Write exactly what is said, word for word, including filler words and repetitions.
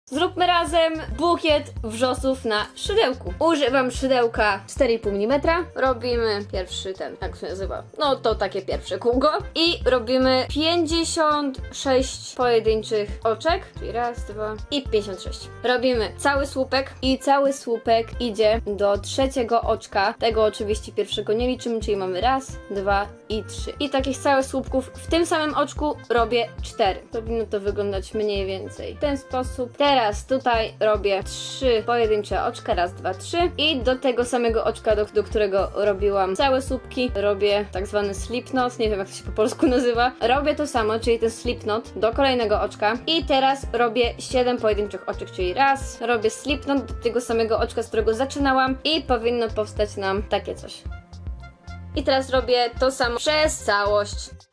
Zróbmy razem bukiet wrzosów na szydełku. Używam szydełka cztery i pół milimetra. Robimy pierwszy ten, jak się nazywa? No to takie pierwsze kółko. I robimy pięćdziesiąt sześć pojedynczych oczek. Czyli raz, dwa i pięćdziesiąt sześć. Robimy cały słupek i cały słupek idzie do trzeciego oczka. Tego oczywiście pierwszego nie liczymy, czyli mamy raz, dwa i trzy. I takich całych słupków w tym samym oczku robię cztery. Powinno to wyglądać mniej więcej w ten sposób. Teraz tutaj robię trzy pojedyncze oczka, raz, dwa, trzy i do tego samego oczka, do, do którego robiłam całe słupki, robię tak zwany slip knot, nie wiem jak to się po polsku nazywa. Robię to samo, czyli ten slip knot do kolejnego oczka i teraz robię siedem pojedynczych oczek, czyli raz, robię slip knot do tego samego oczka, z którego zaczynałam i powinno powstać nam takie coś. I teraz robię to samo przez całość.